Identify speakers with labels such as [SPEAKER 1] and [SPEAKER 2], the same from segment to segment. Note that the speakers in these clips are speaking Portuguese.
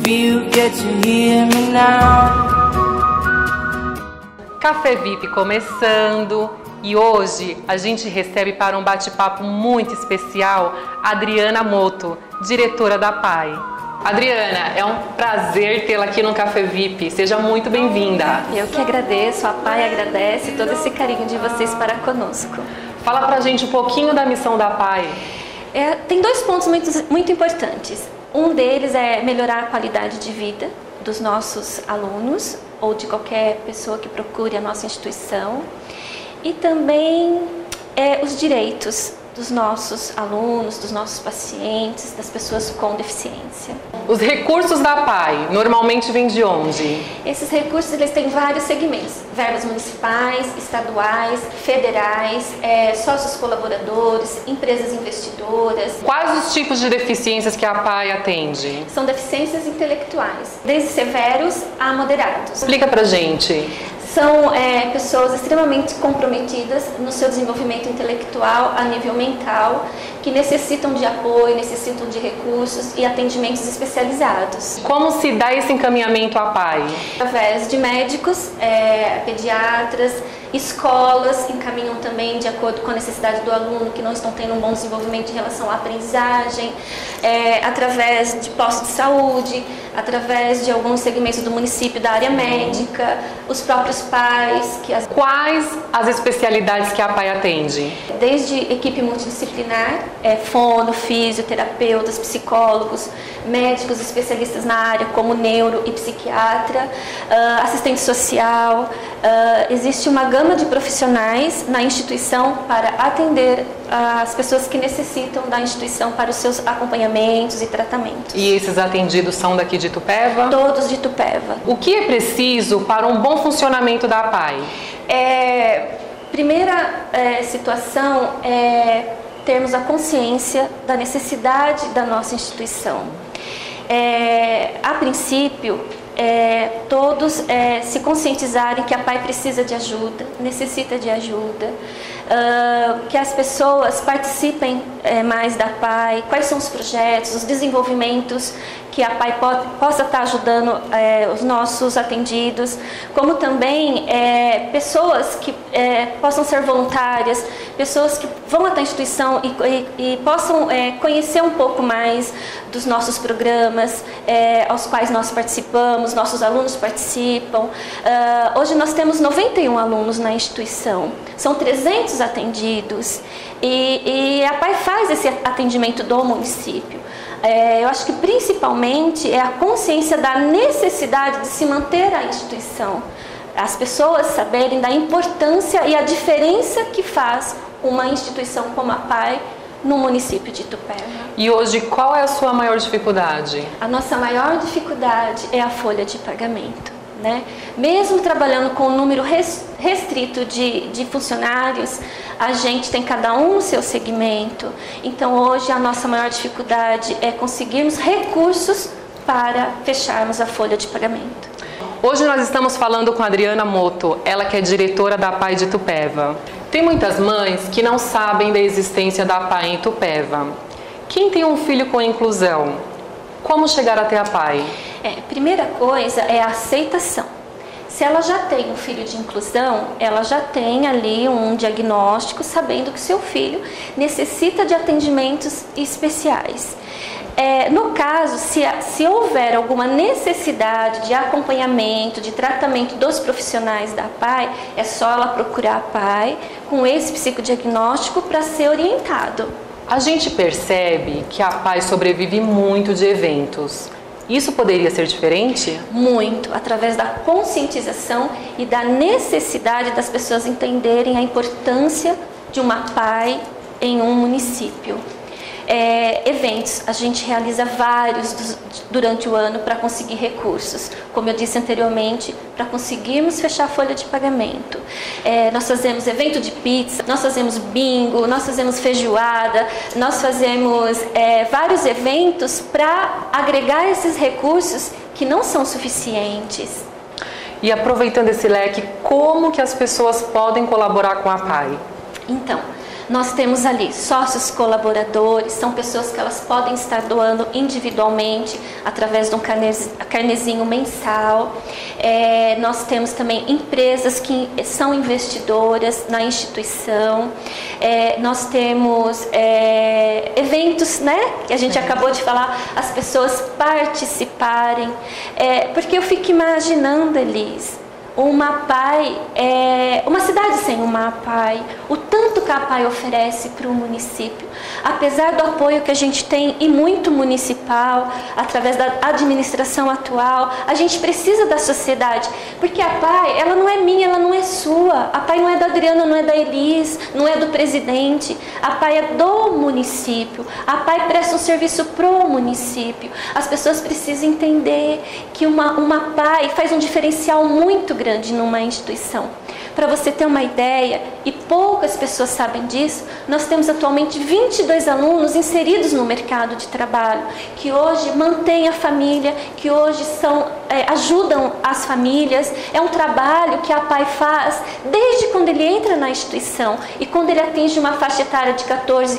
[SPEAKER 1] you get to hear me now.
[SPEAKER 2] Café VIP começando e hoje a gente recebe para um bate-papo muito especial a Adriana Motto, diretora da PAI. Adriana, é um prazer tê-la aqui no Café VIP. Seja muito bem-vinda.
[SPEAKER 3] Eu que agradeço, a PAI agradece todo esse carinho de vocês para conosco.
[SPEAKER 2] Fala pra gente um pouquinho da missão da PAI.
[SPEAKER 3] Tem dois pontos muito importantes. Um deles é melhorar a qualidade de vida dos nossos alunos ou de qualquer pessoa que procure a nossa instituição. E também os direitos dos nossos alunos, dos nossos pacientes, das pessoas com deficiência.
[SPEAKER 2] Os recursos da PAI normalmente vêm de onde?
[SPEAKER 3] Esses recursos eles têm vários segmentos: verbas municipais, estaduais, federais, sócios colaboradores, empresas investidoras.
[SPEAKER 2] Quais os tipos de deficiências que a PAI atende?
[SPEAKER 3] São deficiências intelectuais, desde severos a moderados.
[SPEAKER 2] Explica pra gente.
[SPEAKER 3] São pessoas extremamente comprometidas no seu desenvolvimento intelectual a nível mental, que necessitam de apoio, necessitam de recursos e atendimentos especializados.
[SPEAKER 2] Como se dá esse encaminhamento à PAI?
[SPEAKER 3] Através de médicos, pediatras, escolas encaminham também de acordo com a necessidade do aluno que não estão tendo um bom desenvolvimento em relação à aprendizagem, através de postos de saúde, através de alguns segmentos do município da área médica, os próprios pais.
[SPEAKER 2] Quais as especialidades que a PAI atende?
[SPEAKER 3] Desde equipe multidisciplinar, fono, fisioterapeutas, psicólogos, médicos especialistas na área como neuro e psiquiatra, assistente social. Existe uma gama de profissionais na instituição para atender as pessoas que necessitam da instituição para os seus acompanhamentos e tratamentos.
[SPEAKER 2] E esses atendidos são daqui de Itupeva?
[SPEAKER 3] Todos de Itupeva.
[SPEAKER 2] O que é preciso para um bom funcionamento da PAI?
[SPEAKER 3] Primeira situação é termos a consciência da necessidade da nossa instituição. A princípio, todos se conscientizarem que a PAI precisa de ajuda, necessita de ajuda, que as pessoas participem mais da PAI, quais são os projetos, os desenvolvimentos que a PAI possa estar ajudando os nossos atendidos, como também pessoas que possam ser voluntárias, pessoas que vão até a instituição e possam conhecer um pouco mais dos nossos programas aos quais nós participamos, nossos alunos participam. Hoje nós temos 91 alunos na instituição, são 300 atendidos e a PAI faz esse atendimento do município. Eu acho que principalmente é a consciência da necessidade de se manter a instituição. As pessoas saberem da importância e a diferença que faz uma instituição como a PAI no município de Itupeva.
[SPEAKER 2] E hoje, qual é a sua maior dificuldade?
[SPEAKER 3] A nossa maior dificuldade é a folha de pagamento, né? Mesmo trabalhando com um número restrito de funcionários, a gente tem cada um no seu segmento. Então hoje a nossa maior dificuldade é conseguirmos recursos para fecharmos a folha de pagamento.
[SPEAKER 2] Hoje nós estamos falando com a Adriana Motto, ela que é diretora da PAI de Itupeva. Tem muitas mães que não sabem da existência da PAI em Itupeva. Quem tem um filho com inclusão, como chegar até a PAI?
[SPEAKER 3] Primeira coisa é a aceitação. Se ela já tem um filho de inclusão, ela já tem ali um diagnóstico sabendo que seu filho necessita de atendimentos especiais. No caso, se houver alguma necessidade de acompanhamento, de tratamento dos profissionais da PAI, é só ela procurar a PAI com esse psicodiagnóstico para ser orientado.
[SPEAKER 2] A gente percebe que a PAI sobrevive muito de eventos. Isso poderia ser diferente?
[SPEAKER 3] Muito, através da conscientização e da necessidade das pessoas entenderem a importância de uma PAI em um município. Eventos, a gente realiza vários durante o ano para conseguir recursos, como eu disse anteriormente, para conseguirmos fechar a folha de pagamento. Nós fazemos evento de pizza, nós fazemos bingo, nós fazemos feijoada, nós fazemos vários eventos para agregar esses recursos que não são suficientes.
[SPEAKER 2] E aproveitando esse leque, como que as pessoas podem colaborar com a PAI?
[SPEAKER 3] Então, Nós temos ali sócios colaboradores, são pessoas que elas podem estar doando individualmente através de um carnezinho mensal. Nós temos também empresas que são investidoras na instituição. Nós temos eventos, né, que a gente acabou de falar, as pessoas participarem. Porque eu fico imaginando, Elis, uma cidade sem uma APAI, o tanto que a APAI oferece para o município, apesar do apoio que a gente tem e muito municipal, através da administração atual, a gente precisa da sociedade, porque a APAI, ela não é minha, ela não é sua, a APAI não é da Adriana, não é da Elis, não é do presidente, a APAI é do município, a APAI presta um serviço pro município. As pessoas precisam entender que uma APAI faz um diferencial muito grande numa instituição. Para você ter uma ideia, e poucas pessoas sabem disso, nós temos atualmente 22 alunos inseridos no mercado de trabalho, que hoje mantêm a família, que hoje ajudam as famílias. É um trabalho que a APAI faz desde quando ele entra na instituição, e quando ele atinge uma faixa etária de 14,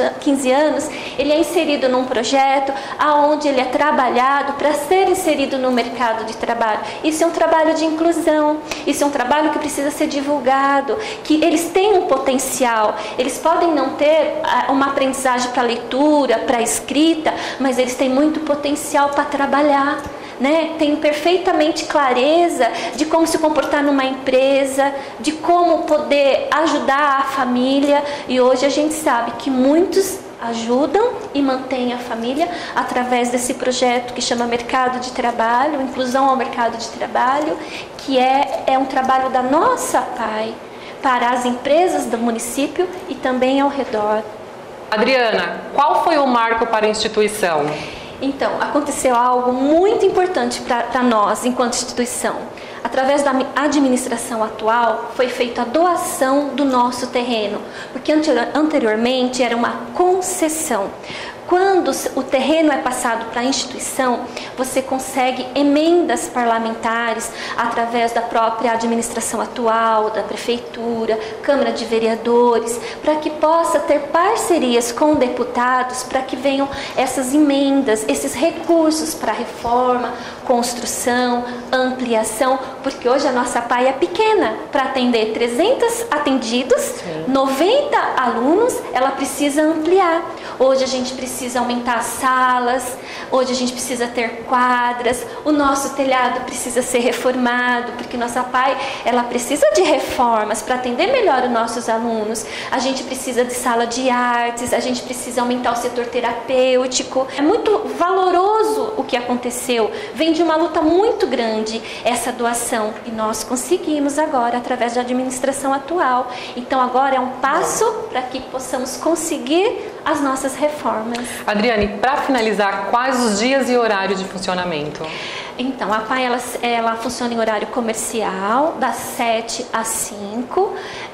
[SPEAKER 3] 15 anos, ele é inserido num projeto onde ele é trabalhado para ser inserido no mercado de trabalho. Isso é um trabalho de inclusão, isso é um trabalho que precisa ser divulgado, que eles têm um potencial, eles podem não ter uma aprendizagem para leitura, para escrita, mas eles têm muito potencial para trabalhar, né? Tem perfeitamente clareza de como se comportar numa empresa, de como poder ajudar a família, e hoje a gente sabe que muitos ajudam e mantêm a família através desse projeto que chama Mercado de Trabalho, Inclusão ao Mercado de Trabalho, que é um trabalho da nossa APAI para as empresas do município e também ao redor.
[SPEAKER 2] Adriana, qual foi o marco para a instituição?
[SPEAKER 3] Então, aconteceu algo muito importante para nós enquanto instituição. Através da administração atual, foi feita a doação do nosso terreno, porque anteriormente era uma concessão. Quando o terreno é passado para a instituição, você consegue emendas parlamentares através da própria administração atual, da prefeitura, Câmara de Vereadores, para que possa ter parcerias com deputados para que venham essas emendas, esses recursos para reforma, construção, ampliação, porque hoje a nossa APAI é pequena. Para atender 300 atendidos, sim, 90 alunos, ela precisa ampliar. Hoje a gente precisa aumentar as salas, hoje a gente precisa ter quadras, o nosso telhado precisa ser reformado, porque nossa APAI, ela precisa de reformas para atender melhor os nossos alunos. A gente precisa de sala de artes, a gente precisa aumentar o setor terapêutico. É muito valoroso o que aconteceu, vem de uma luta muito grande essa doação, e nós conseguimos agora através da administração atual. Então agora é um passo para que possamos conseguir as nossas reformas.
[SPEAKER 2] Adriane, para finalizar, quais os dias e horário de funcionamento?
[SPEAKER 3] Então, a APAI ela funciona em horário comercial, das 7 às 5.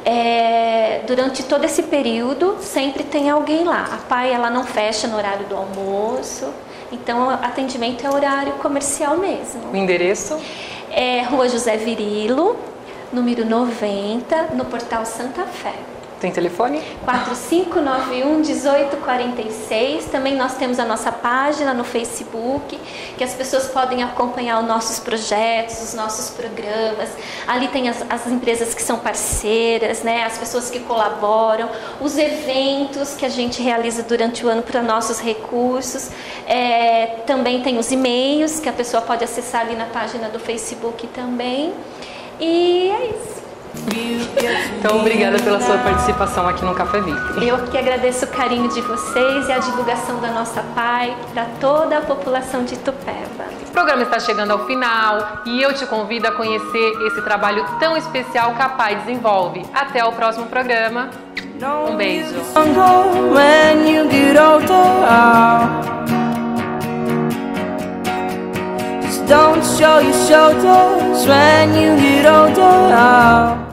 [SPEAKER 3] Durante todo esse período, sempre tem alguém lá. A APAI ela não fecha no horário do almoço, então o atendimento é horário comercial mesmo.
[SPEAKER 2] O endereço?
[SPEAKER 3] É Rua José Virilo, número 90, no Portal Santa Fé.
[SPEAKER 2] Tem telefone?
[SPEAKER 3] 4591-1846. Também nós temos a nossa página no Facebook, que as pessoas podem acompanhar os nossos projetos, os nossos programas. Ali tem as empresas que são parceiras, né? As pessoas que colaboram, os eventos que a gente realiza durante o ano para nossos recursos. Também tem os e-mails que a pessoa pode acessar ali na página do Facebook também. E é isso.
[SPEAKER 2] Então, obrigada pela sua participação aqui no Café VIP.
[SPEAKER 3] Eu que agradeço o carinho de vocês e a divulgação da nossa APAI para toda a população de Itupeva.
[SPEAKER 2] O programa está chegando ao final e eu te convido a conhecer esse trabalho tão especial que a APAI desenvolve. Até o próximo programa. Um beijo.
[SPEAKER 1] Don't show your shoulders when you get older.